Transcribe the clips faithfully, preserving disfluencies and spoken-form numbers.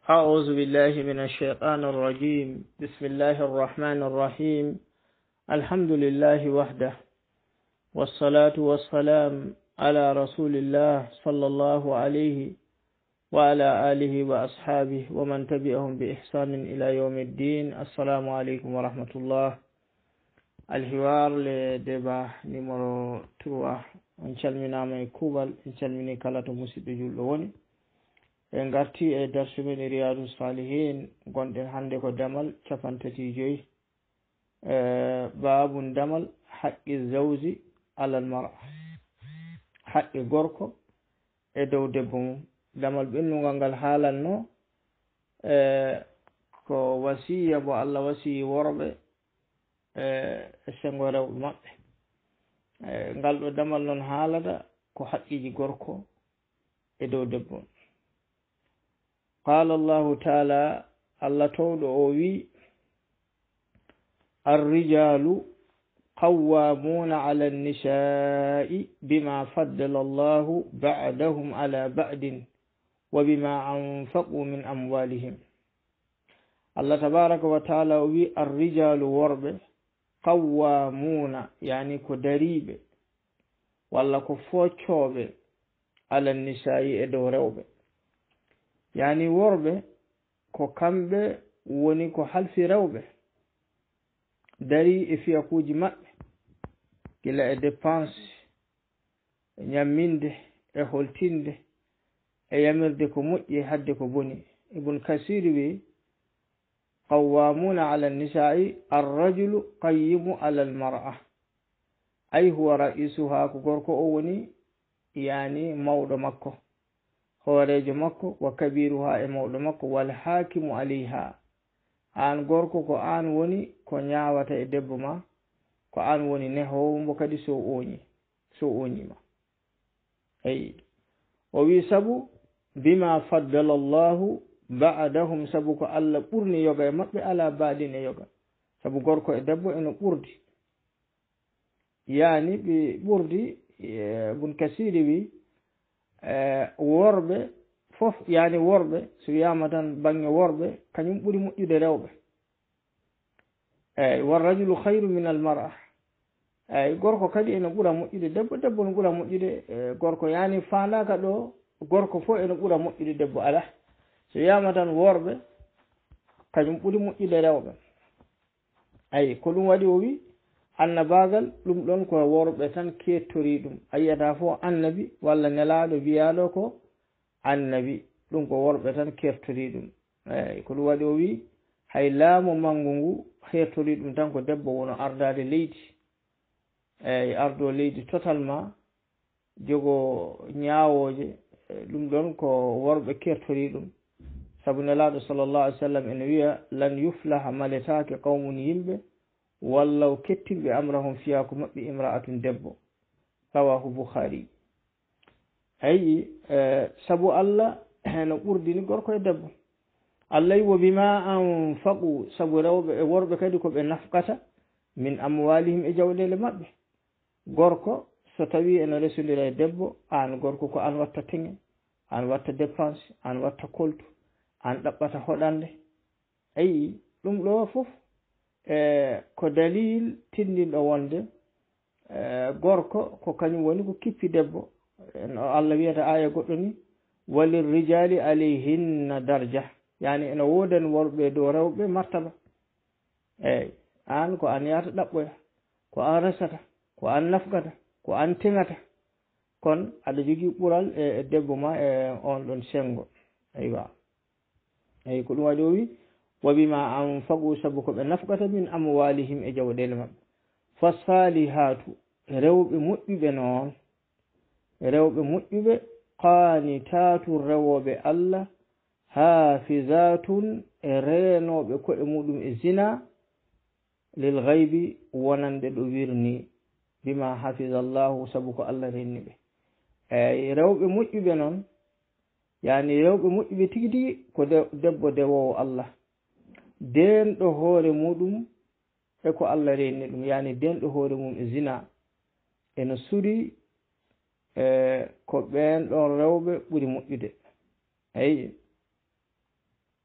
أعوذ بالله من الشيطان الرجيم. بسم الله الرحمن الرحيم. الحمد لله وحده، والصلاة والسلام على رسول الله صلى الله عليه وعلى آله وأصحابه ومن تبعهم بإحسان إلى يوم الدين. السلام عليكم ورحمة الله. الحوار لدبا نمرو تروى إن شاء الله من كوبال إن شاء الله كلا تمسيد جلوني en garti e darsu men riyadu salihin gonɗen hande ko damal capantati joyi e babun damal haqqi zawji alal mar'a, haqqi gorko e dow debbo mum. damal ɓennugal ngal haalanno e ko wasiya mo Allah wasiyi worɓe e sengo rewɓe maɓɓe. e ngal ɗo damal noon haalata ko haqqiji gorko e dow debbo. قال الله تعالى الله تود أوي الرجال قوامون على النساء بما فضل الله بعدهم على بعد وبما أنفقوا من أموالهم. الله تبارك وتعالى أوي الرجال ورب قوامون يعني كدريب ولا كفوتشوب على النساء إدوريوب، yani worɓe ko kamɓe woni ko halfi rewɓe dari e fiyakuji maɓɓe, gila e dépense, e ñamminde, e holtinde, e yamirde ko moƴƴi e hadde ko boni. ibn kasir wi qawwamuna ala nisai arrajulu qayyimu ala almar'a, ay huwa ra'isuha, ko gorko o woni yani mawɗo makko, hoorejo makko, wa kabiruha e mawɗo makko, wal hakimu alayha, an gorko ko an woni ko ñawata e debbo ma, ko an woni nehowo mbo kadi so oñi so oñima. eyi o wi sabu bima faddala llahu ba'dahum, sabu ko Allah ɓurni yoga e maɓɓe ala baɗin e yoga, sabu gorko e debbo eno ɓurdi, yani ɓe ɓurdi. Ibn Kasir wi Uh, worɓe fof, yani worɓe so wiyama tan bange worɓe kañum ɓuri moƴƴude rewɓe. eyyi warrajulu khayru min al mar'a, eyyi gorko kadi ene ɓuura moƴƴude debbo, debbo no ɓuura moƴƴude uh, gorko, yani fandaka ɗo gorko fof ene ɓuura moƴƴude debbo. ala so wiyama tan worɓe kañum ɓuri moƴƴude rewɓe. eyyi ko ɗum waɗi o wi annabagal ɗum ɗon ko worɓe tan kettori ɗum, a yiyata fof annabi walla nelaɗo wiyaɗo ko annabi, ɗum ko worɓe tan kertori ɗum. eyyi ko ɗum waɗi o wi hay laamu mangu ngu hertori ɗum tan ko debbo wono ardade leydi, eyyi ardo leydi totalement, jogo ñawoje, ɗum ɗon ko worɓe kertori ɗum. sabu nelaɗo sallllahu alih w sallam ene wiya lan yuflaha maletake qawmun yimɓe wallaw kettinɓe amrahum fiya ko maɓɓe imra'atun debbo, rawahu Bukhari. ayi e sabu Allah no ɓurdini gorko e debbo. Allah yi wo bima anfaqu, sabu rewɓe e worɓe kadi ko ɓe nafkata min amwalihim e jawɗele maɓɓe. gorko so tawi ene resodira e debbo, an gorko ko an watta teŋe, an watta dépense, an watta koltu, an ɗaɓɓata hoɗande. ayi ɗum ɗo fof e ko dalil tindinɗo wonde e gorko ko kañum woni ko kippi debbo. no Allah wiyata aya goɗɗo ni walir rijali alayhinna darja, yani ene woodani worɓe dow rewɓe martaba. eyyi an ko an yahata ɗaɓɓoya, ko an resata, ko an nafgata, ko an teŋata, kono aɗa jogui ɓuural e debbo ma e on ɗon sengo. eywa eyyi ko ɗum waɗi o wi wa bima anfaqu, sabu ko ɓe nafgata min amwalihim e jawɗele maɓɓe. fa salihatu, rewɓe moƴƴuɓe noon, rewɓe moƴƴuɓe qanitatu, rewoɓe Allah, hafizatun, e reenoɓe koɗe muɗum e zina, lil ghaibi, wonande ɗo wirni, bima hafiza Allahu, sabu ko Allah renni ɓe. eyyi rewɓe moƴƴuɓe noon, yani rewɓe moƴƴuɓe tigi tigi ko debbo dewowo Allah, denɗo hoore muɗum e ko Allah renni ɗum, yani denɗo hoore mum e zina, ene suri e ko ɓen ɗon rewɓe ɓuri moƴƴude. eyi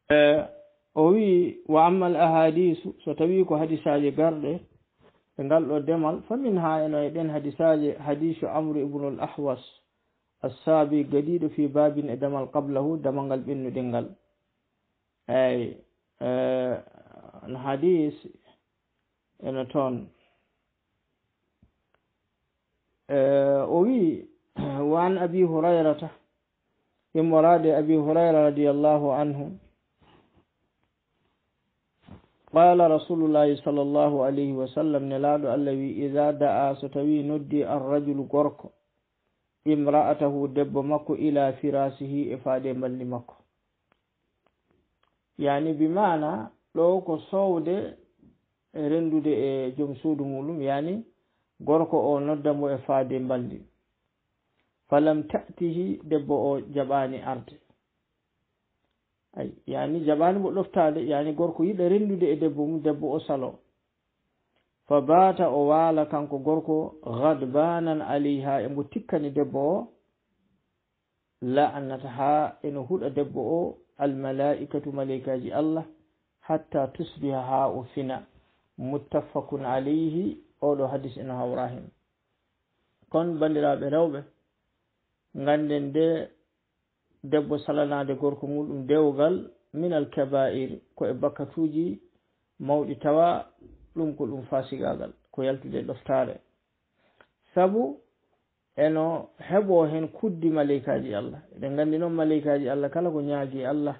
o wi wa amma al ahadisu so tawi ko hadisaji garɗe e ngal ɗo demal famin ha eno e ɗen hadisaji hadisu amru ibnu al ahwas assabi gadiɗo fi babin e damal qablahu damal ngal ɓennuɗel ngal eyi no hadis eno toon o wi wa an abi hurayrata immorade abi hurayra radiallahu anhu qala rasulullahi sallllahu alayhi wa sallam nelaɗo allah wi ida da'a so tawi noddi arrajulu gorko imra'atahu debbo makko ila firasihi e faade mballi makko yani bi mana ɗo ko sowde e rendude e joom suudu muɗum yani gorko o nodda mo e faade mballi falam ta'tihi debbo o jaɓani arde ay yani jaɓani mo ɗoftade yani gorko yiɗa rendude e debbo mum debbo o salo fa bata o waala kanko gorko gadbanan alayha emo tikkani debbo o la'annata ha eno huɗa debbo o almalaikatu malaikaji allah hatta tusbiha ha o fina muttafaqun alayhi oɗo hadis eno hawra hen kon bandiraɓe rewɓe ganden nde debbo salanade gorko muɗum dewgal min al kaba'ir ko e bakkatuji mawɗi tawa ɗum ko ɗum fasigagal ko yaltude ɗoftare sabu eno heɓo hen kuddi malaikaji allah eɗen gandi noon malaikaji allah kala ko ñaagi allah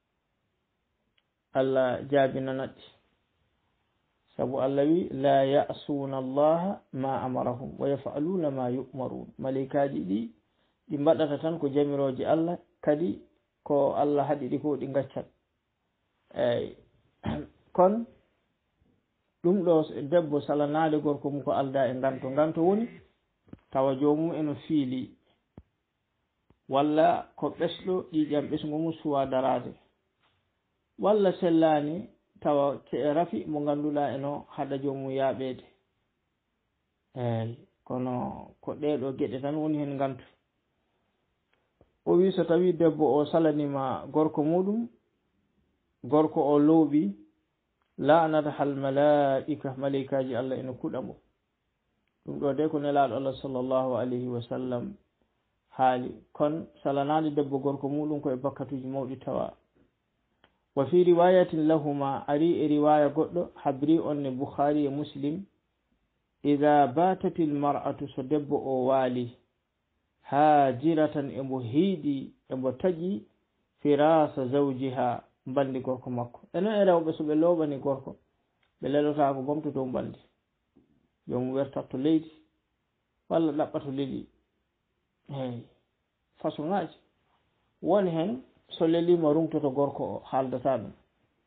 allah jaabinanaɗi sabu allah wi la ya'suna allaha ma amarahum wa yaf'aluna ma yu'marun malaikaji ɗi ɗi mbaɗata tan ko jamiroje allah kadi ko allah haɗi ɗi ko ɗi gaccat eyyi kon ɗum ɗo debbo salanade gorko mum ko alda e nganto nganto woni tawa jomum eno fiili walla ko ɓesɗo ƴiƴam ɓesgu mum suwa darade walla sellani tawa e rafi mo ganduɗa eno haɗa jomum yaaɓede eyyi kono ko ɗeɗo geɗe tan woni hen ngantu o wi so tawi debbo o salanima gorko muɗum gorko o lowɓi la'anata hal malaika malaikaji allah ene kuɗa mo ɗum ɗo de ko nelaɗo allah sallllahu alayhi wa sallam haali kon salanade debbo gorko muɗum koye bakkatuji mawɗi tawa wa fi riwayatin lahuma ari e riwaya goɗɗo habri on ne boukhari e muslim ida batatil mar'atu so debbo o waali haajiratan emo hiiɗi emo taƴi firasa zawjiha mbaldi gorko makko enen e rewɓe so ɓe looɓani gorko ɓe lelota ko bomto dow mbaldi jomum wertatto leydi walla ɗaɓɓato leli eyyi façon ŋaji woni hen so lelima rumtoto gorko o haaldata ɗum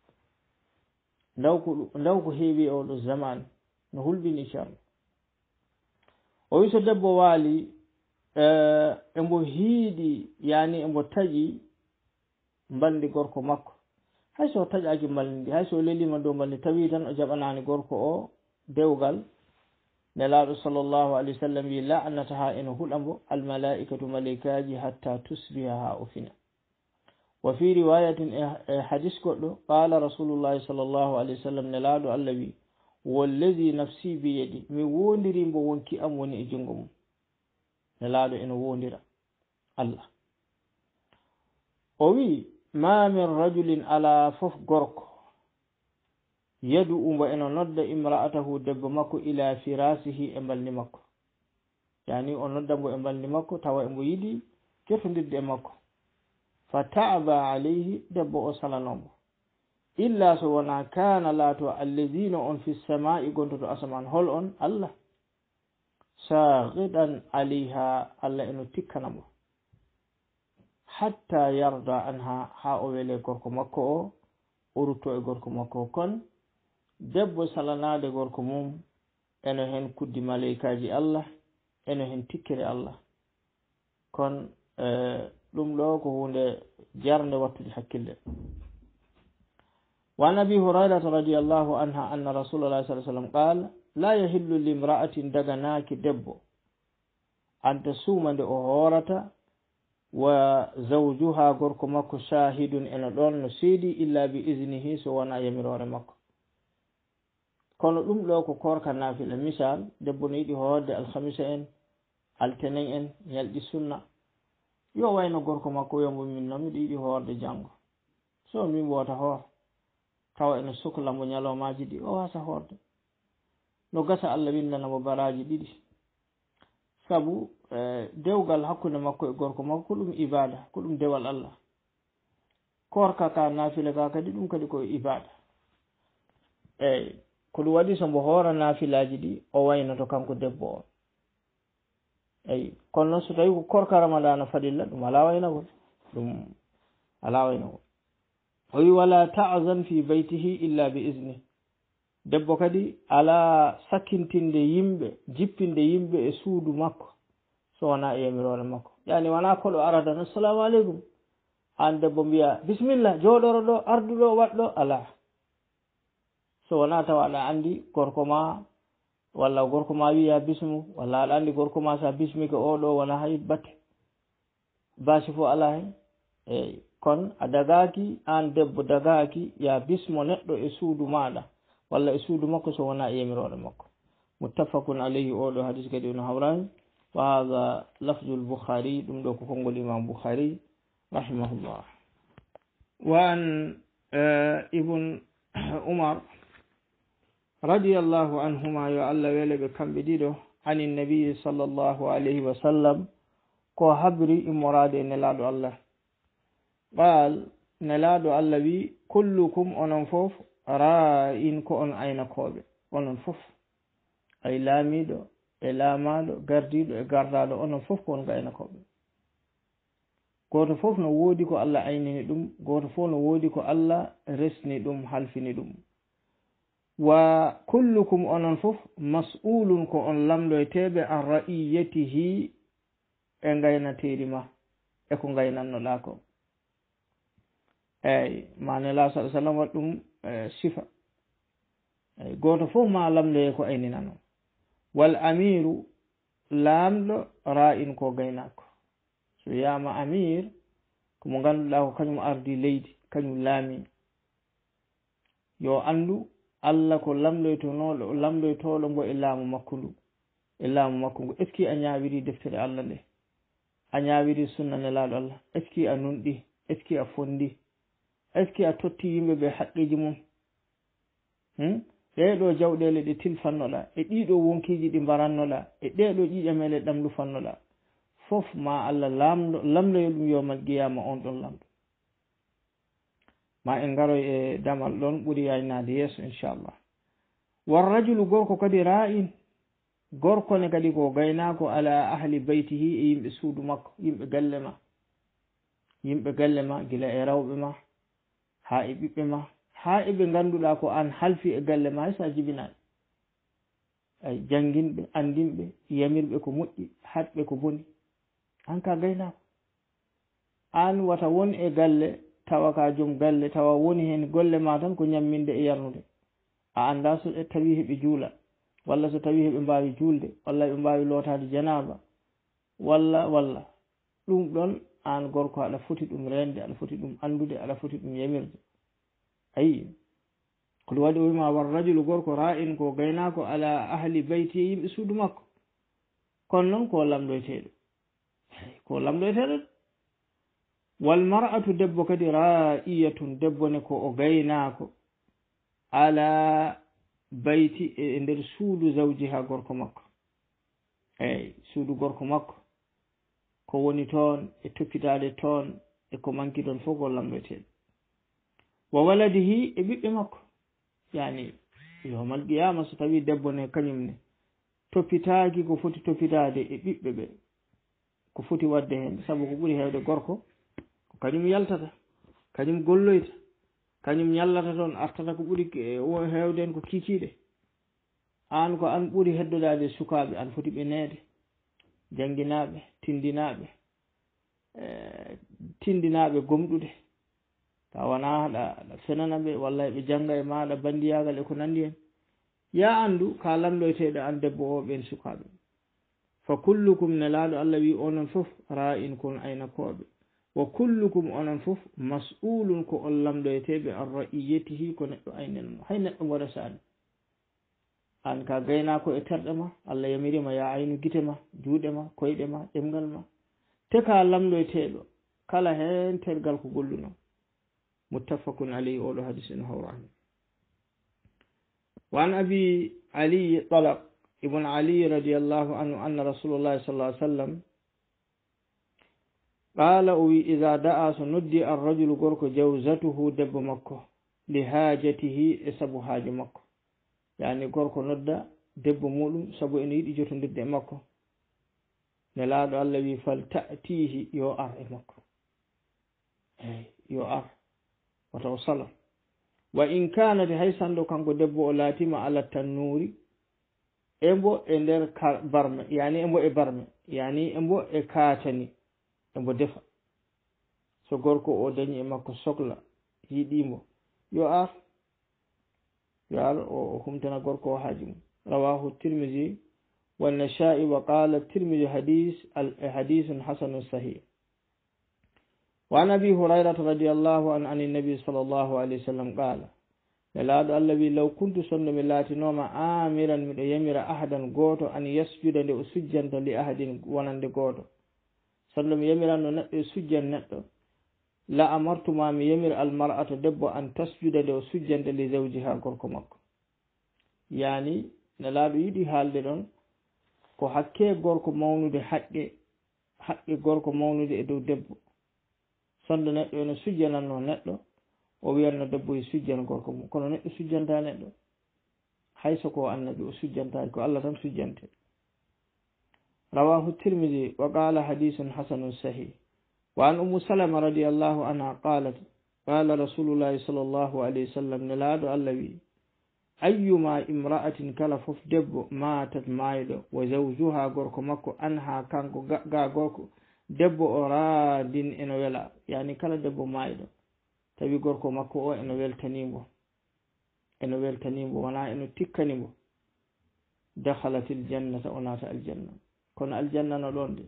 ndaw ko ndaw ko heewi e oɗo zaman no hulɓini inchallah o wi so debbo waali embo hiiɗi yani embo taƴi mbaldi gorko makko hayso taƴaki mbaldi ndi hayso lelima dow mbaldi tawi tan o jaɓanani gorko o dewgal nelaɗo sallllahu alayhi wa sallam wi la'annata ha eno huɗambo almalaikatu malaikaji hatta tusbiha ha o fina wa fi riwayatin e hadis goɗɗo qala rasulullahi sallllahu alayhi wa sallam nelaɗo allah wi walladi nafsi biyadi mi wondiri mbo wonki am woni e jungo mum nelaɗo eno wondira allah o wi ma min rajulin ala fof gorko yadu umbo eno nodda imra'atahu debbo makko ila firasihi e mbalni makko yani o nodda mbo e mbalni makko tawa embo yiɗi jotodirde e makko fa ta'aba alayhi debbo o salanomo illa so wona kana laato allazina on fi samai gontoto asaman hol on allah saghidan alayha allah eno tikkanamo hatta yarda anha ha o wele gorko makko o o rutto e gorko makko kon debbo salanade gorko mum eno hen kuddi malaikaji allah eno hen tikkere allah kon ɗum ɗo ko hunde jarnde wattude hakkille wa an abi hurairata radiallahu anha anna rasulullah sallallahu alaihi wasallam qala la yahillu limra'atin daganaki debbo anta suuma nde o hoorata wa zawjuha gorko makko shahidun eno ɗon no seedi illa bi isnihi so wona yamirore makko. kono ɗum ɗo ko korka naafila. misal debbo no yiɗi hoorde alhamisa en altenen en ñalɗi sunna, yo wayno gorko makko yo mbo min noon miɗo yiɗi hoorde janngo, so min woota hoor tawa ene sukla mo ñalomaji ɗi o wasa hoorde. no gasa Allah windanamo baraji ɗiɗi, sabu dewgal hakkunde makko e gorko makko ko ɗum ibada, ko ɗum dewal Allah. korka ka naafila ka kadi ɗum kadi ko ibada. eyyi ko ɗum waɗi so mbo hoora naafilaji ɗi o waynoto kanko debbo o. eyyi kono noon so tawi ko korka ramadana fadilla ɗum ala waynagol, ɗum ala waynagol. o wi wala ta'zan fi baytihi illa bi izni. debbo kadi ala sakkintinde yimɓe jippinde yimɓe e suudu makko so wona e yamirore makko. yani wona koɗo arata no assalamu aleykum an debbo mbiya bisimilla jooɗoro ɗo arduɗo waɗɗo, ala. so wona tawa aɗa andi gorko ma walla gorko ma wiya bismu, walla aɗa andi gorko ma sa bismike oɗo wona hay batte basi fo ala hen. eyyi kono a dagaki an debbo dagaki ya bismo neɗɗo e suudu maɗa walla e suudu makko so wona e yamirore makko. muttafaqun alayhi. oɗo hadis kadi no hawrani wa hadha lafzul bukhari, ɗum ɗo ko konngol imam bukhari rahimahullah. wa an ibn umar radiyallahu anhuma, yo Allah wele ɓe kamɓe ɗiɗo, ani nabi sallallahu alayhi wa sallam, ko habri immorade e nelaɗo Allah. qal nelaɗo Allah wi kullukum onon fof ra'in ko on aynakoɓe, onon fof ay laamiɗo e laamaɗo, gardiɗo e gardaɗo, onon fof ko on gaynakoɓe. goto fof no woodi ko Allah aynini ɗum, goto fof no woodi ko Allah resni ɗum, halfini ɗum. wa kullukum onon fof mas'ulun ko on lamɗoyteɓe an ra'iyatihi e gaynateri ma e ko gaynannoɗa ko. eyyi manela sa sallam waɗ ɗum sifa. eyyi goto fof ma lamɗoye ko ayninano. wal amiru lamɗo ra'in ko gaynako. so wiyama amir komo ganduɗa ko kañum ardi leydi, kañum laami. yo andu Allah ko lamɗoytonoɗo lamɗoytoɗo mbo e laamu makko ndu, e laamu makko ngu. est ce que a ñawiri deftere Allah nde, a ñawiri sunna nelaɗo Allah, est ce que a nunɗi, est ce que a fondi, est ce que a totti yimɓe ɓe haqqiji mum. hmm? ɗeɗo jawɗele ɗe tilfannoɗa e ɗiɗo wonkiji ɗi mbarannoɗa e ɗeɗo ƴiƴamele ɗamlu fannoɗa, fof ma Allah lamɗo lamɗoyo ɗum yowmal qiyama on ɗon lamɗo. ma en garoy e damal ɗon ɓuri yaynade yeeso inchallah. warrajulu gorko kadi ra'in, gorko ne kadi ko gaynako ala ahli baytihi e yimɓe suudu makko, yimɓe galle ma, yimɓe galle ma gila e rawɓe ma ha e ɓiɓɓe ma ha e ɓe ganduɗa ko an halfi e galle ma sa jibinaɗe. ay janginɓe, andinɓe, yamirɓe ko moƴƴi, hatɓe ko boni, an ka gaynako. an wata won e galle tawa ka joom galle, tawa woni hen golle ma tan ko ñamminde e yarnude. a anda so tawi heɓe juula, walla so tawi heɓe mbawi julde, walla ɓe mbawi lootade janaba, walla walla ɗum ɗon an gorko aɗa foti ɗum rende, aɗa foti ɗum andude, aɗa foti ɗum yamirde. ayi ko ɗum waɗi o wima war rajulu gorko ra'in ko gaynako ala ahli bayti yimɓe suudu makko. kono noon ko lamɗoyteɗo, ko lamɗoyteɗo. wal mar'atu debbo kadi ra'iyatun, debbo ne ko o gaynako ala bayti e nder suudu zawjiha gorko makko. eyyi suudu gorko makko ko woni toon e toppitade toon e ko manki toon fof ko lamɗoyteɗo. wa waladihi e ɓiɓɓe makko, yani yowmal qiyama so tawi debbo ne kañum ne toppitaki ko foti toppitade e ɓiɓɓe ɓe, ko foti wadde hen, saabu ko ɓuri hewde gorko ko kañum yaltata, kañum golloyta, kañum ñallata toon, artata ko ɓuri hewde hen ko kikiɗe. an ko an ɓuri heddodade sukaɓe, an foti ɓe neede, janguinaɓe, tindinaɓe, tindinaɓe gomɗude, ta wona aɗa aɗa fenana ɓe walla ɓe jangga e maɗa bandiyagal e ko nandi hen. ya andu ka lamɗoyteɗo an debbo o ɓen sukaɓe. fa kullukum nelaɗo allah wi onon fof ra'in kon aynakoɓe wa kullukum onon fof mas'ulun ko on lamɗoyeteɓe an ra'iyatihi ko neɗɗo aynen mo hay neɗɗo waɗa sani an ka gaynako e terɗe ma allah yamirima ya aynu guite ma juuɗe ma koyɗe ma ɗemgal ma te ka lamɗoyeteɗo kala hen tergal ko golluno muttafaqun alayhi oɗo hadis en hawrani wa an abi ali talaq ibn ali radiyallahu anhu anna rasulullahi sallallahu alaihi wasallam qala o wi ida da'a so noddi arrajulu gorko jawzatuhu debbo makko li hajatihi e sabu haaje makko yani gorko nodda debbo muɗum sabu ene yiɗi jotondirde e makko nelaɗo allah wi fal ta'tihi yo ar e makko eyi yo ar wata o sala wa in kanate hay sanɗo kanko debbo o laatima ala tannuri embo e nder barme yani embo e barme yani embo e kaatani embo defa so gorko o dañi e makko sohla yiɗimo yo ar yo ar o humtana gorko o haaji mum rawahu tirmidhi wa nasha'i wa qala tirmidhi hadis al hadithun hasanun sahih wa an abi hurairata radiyallahu an an nabi sallallahu alayhi wasallam qala nelaɗo allah wi law kuntu sonno mi laatinoma amiran miɗo yamira ahadan goto an yasjuda nde o sujjanta li ahadin wonande goto sonno mi yamiranno neɗɗo e sujjan neɗɗo la amartuma mi yamira almar'ata debbo an tasjuda nde o sujjanta li zawjiha gorko makko yani nelaɗo yiɗi haalde ɗon ko hakke gorko mawnude haqqe haqqe gorko mawnude e dow debbo sonno neɗɗo ene sujjananno neɗɗo o wiyanno debbo e sujjan gorko mum kono neɗɗo sujjanta neɗɗo hayso ko annabi o sujjantaki ko Allah tan sujjante rawahu tirmidhi wa qala hadithun hasanun sahih wa an ummu salama radiyallahu anha qalat qala rasulullahi sallallahu alayhi wasallam nelaɗo allah wi ayyuma imra'atin kala fof debbo matat mayɗo wa zawjuha gorko makko anha kanko ga gorko debbo o raadin eno wela yani kala debbo mayɗo tawi gorko makko o eno weltanimo eno weltanimo wona eno tikkanimo dakhalatil jannata o naata aljanna kono aljanna no ɗon de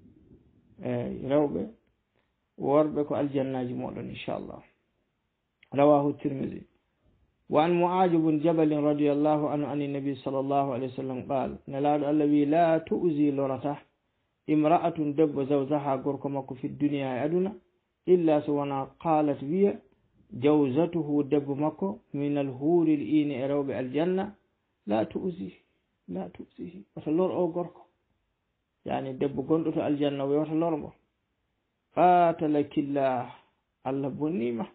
eyi rewɓe worɓe ko aljannaji moɗon inchallah rawahu tirmidhi wa an mu'adh ibn jabal radiyallahu anhu an nabi sallallahu alayhi wasallam qala nelaɗo allah wi la tu'zi lorata imra'atun debbo zawjaha gorko makko fi dunya e aduna illa so wona qalat wiya jawzatuhu debbo makko min alhuuril ini e rewɓe aljanna la tu'zi la tu'zihi wata lor o gorko yani debbo gonɗo to aljanna o wata lor mo qatalakillah allah bonnima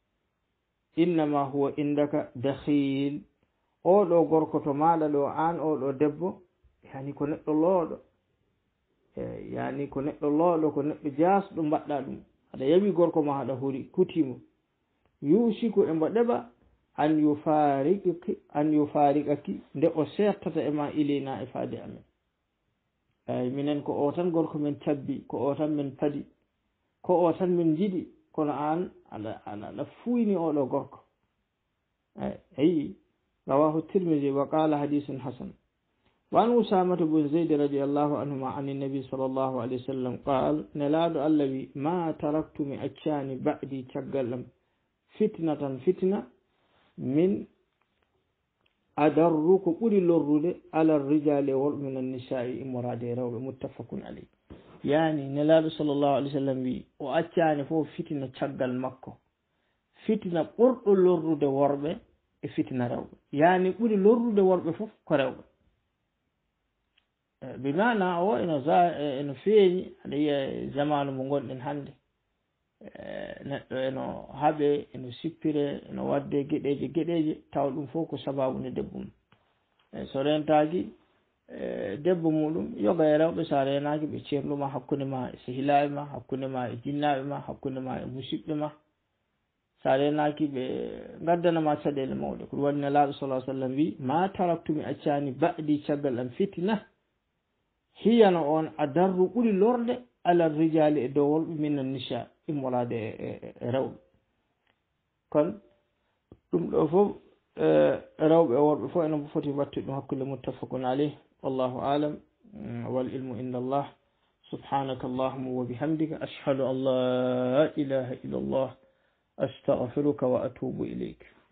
innama huwa indaka dakhil oɗo gorko to maɗa ɗo an oɗo debbo yani ko neɗɗo looɗo e yani ko neɗɗo looɗo ko neɗɗo jasɗo mbaɗɗa ɗum aɗa yawi gorko ma haɗa huri kutimo yusiku e mbo ɗeɓa an yufariqaki an yufariqaki nde o settata e ma ilina e faade amen eyi minen ko o tan gorko men cabbi ko o tan men padi ko o tan min jiɗi kono an aɗa aɗa fuyni oɗo gorko eyi ayi rawahu tirmidhi wa qala hadithun hasan wa an usamata bun zayd radiyallahu anhuma an nabi sallallahu alayhi wa sallam qala nelaɗo allah wi ma taraktu mi accani ba'di caggal am fitnatan fitna min adarru ko ɓuri lorrude ala rijali e worɓe min annisa'i immorade e rewɓe muttafaqun alayh yani nelaɗo sallllahu alih w sallam wi o accani fof fitina caggal makko fitina ɓurɗo lorrude worɓe e fitina rewɓe yani ɓuri lorrude worɓe fof ko rewɓe bi mana o eno za eno feeñi aɗa yiya zamanu mo gonɗen hannde neɗɗo eno haaɓe eno sippire eno wadde geɗeje geɗeje taw ɗum fof ko sababu nde debbo mum e so rentaki debbo muɗum yoga e rewɓe sa renaki ɓe ceerluma hakkude ma e sehilaɓe ma hakkude ma e jinnaɓe ma hakkude ma e musidɓe ma sa renaki ɓe gaddanama caɗele mawɗe ko ɗum waɗi nelaɗo sallah sallam wi ma taraktumi accani baɗi caggal am fitina hiyano on a darru ɓuri lorde ala rijali e dow wolɓe min annisa immolade e rewɓe kono ɗum ɗo fof rewɓe e worɓe fof enen foti wattude ɗum hakkude muttafaqun alayh wallahu alam wal ilmu inda Allah. subhanaka allahumma wa bihamdika ashhadu an la ilaha illa Allah astaghfiruka wa atubu ilayk.